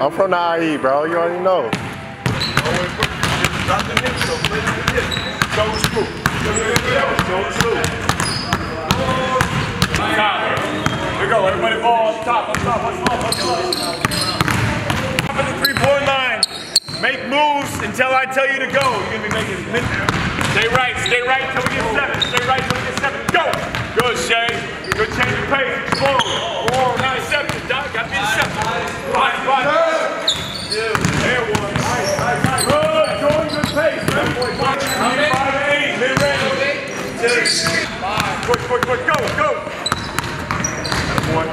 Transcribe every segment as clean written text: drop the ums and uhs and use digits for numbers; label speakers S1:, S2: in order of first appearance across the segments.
S1: I'm from the IE, bro. You already know.
S2: Here we go. Everybody ball up top. Up top. Up at the 3-point line. Make moves until I tell you to go. You're gonna be making. Stay right until we get 7. Stay right until we get 7. Go. Good, Shai. Good change of pace. Slow. Now interception. Got to be intercepted. Right. There one. Nice. Good. Going good pace. 5 to 8. Mid-range. 6. Quick. Go. Quick.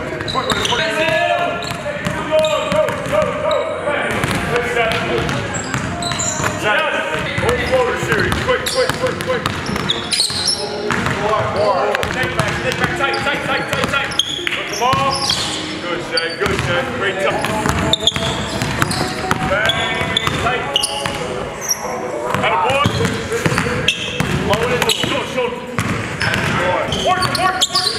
S2: Overloader series. Quick. More. Take back. Tight. Put the ball. Good, Shai. Great touch. Bang. Tight. Out of board. Lower it. Shoulder. Work it, Mike.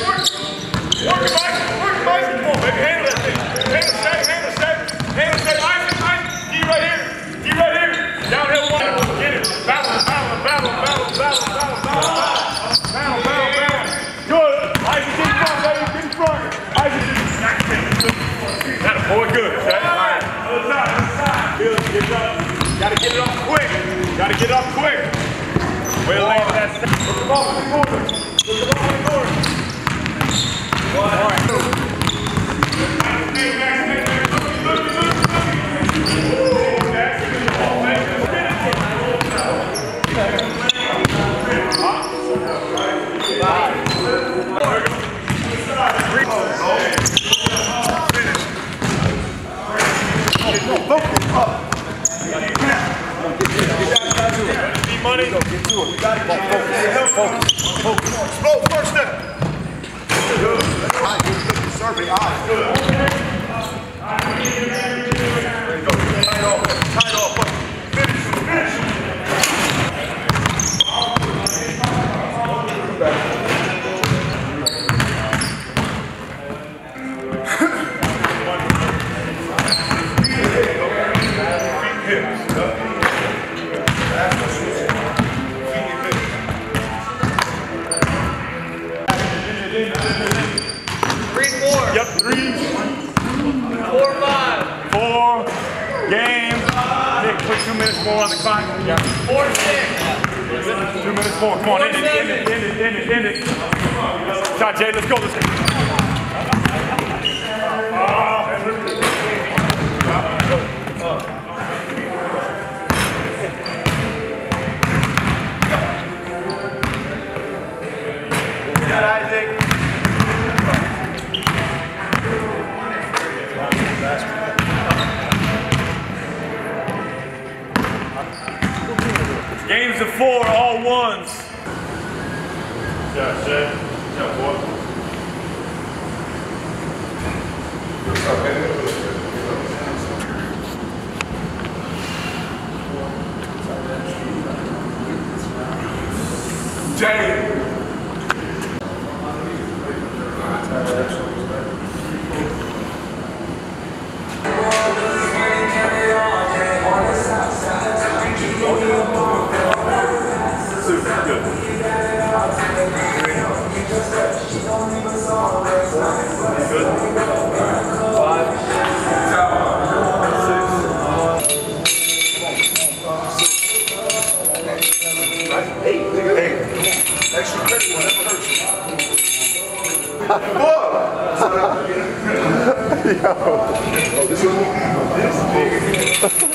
S2: Come on, baby. Handle that thing. Handle Shai. Isaac. D right here. Downhill one. Get it. Battle. Good. Isaac, get in front, baby. Isaac, that boy, good. Okay? All right. Other side. Good. Get up. Gotta get it off quick. Way to land that. Put the ball in the corner. All right. Money. Go, get to it. We got it. Focus. Slow, first step. Good. Serving eyes. Good. There you go. Tight off. Finish. Yep, 3, 4, 5. 4 games. Nick, put 2 minutes more on the clock. Yeah. 4, 6. 2 minutes more. Come on, end it. Shot, Jay, let's go. Good, Isaac. Games of 4, all ones. Yeah, Shai. Yeah, boy. Jay.
S1: Yo.